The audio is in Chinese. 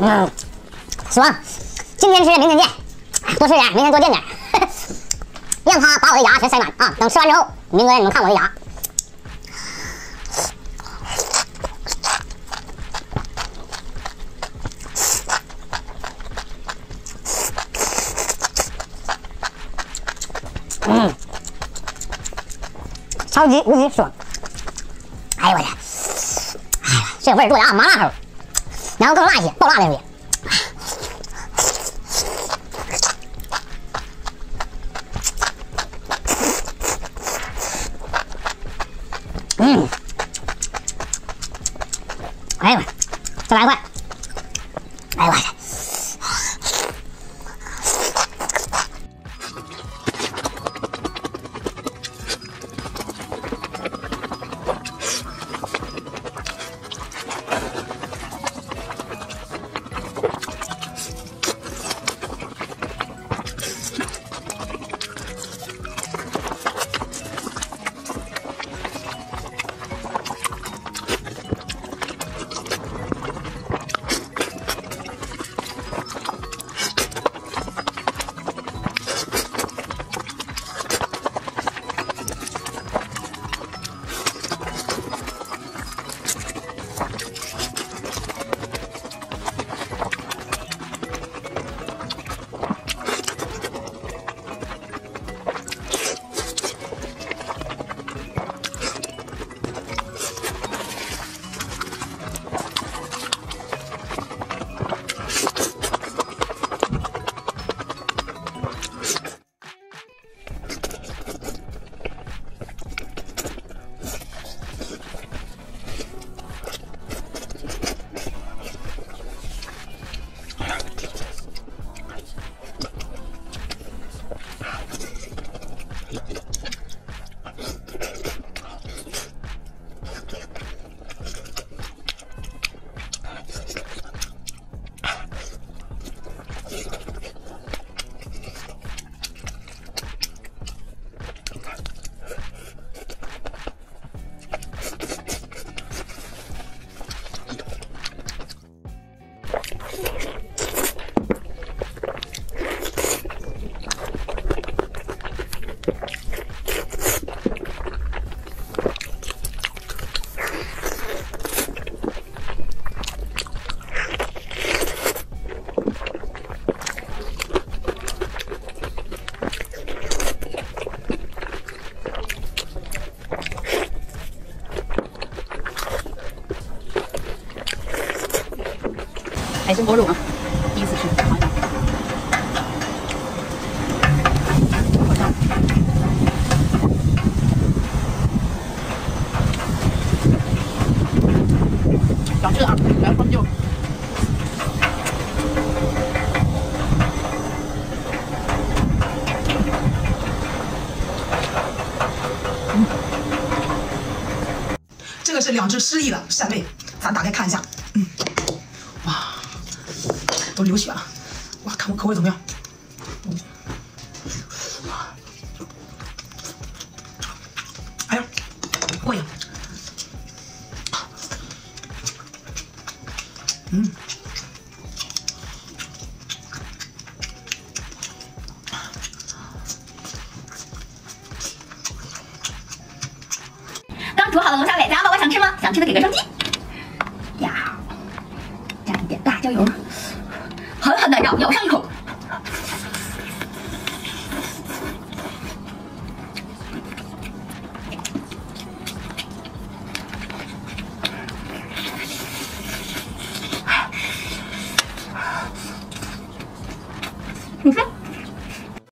爽！今天吃，明天见，多吃点，明天多见点，让它把我的牙全塞满啊！等吃完之后，明哥你们看我的牙。超级无敌爽！哎呦我天！哎呀，这味儿做的啊，麻辣口，然后更辣一些，爆辣的味。哎呦，再来一块！哎呦我去！ 海参锅肉啊，第一次吃，尝一下。想吃的啊，来双就。 这个是2只失忆的扇贝，咱打开看一下。哇，都流血了。哇，看我口味怎么样？哎呀，过瘾。 刚煮好的龙虾尾，家宝宝想吃吗？想吃的给个双击。呀，蘸一点辣椒油，狠狠的咬上一口。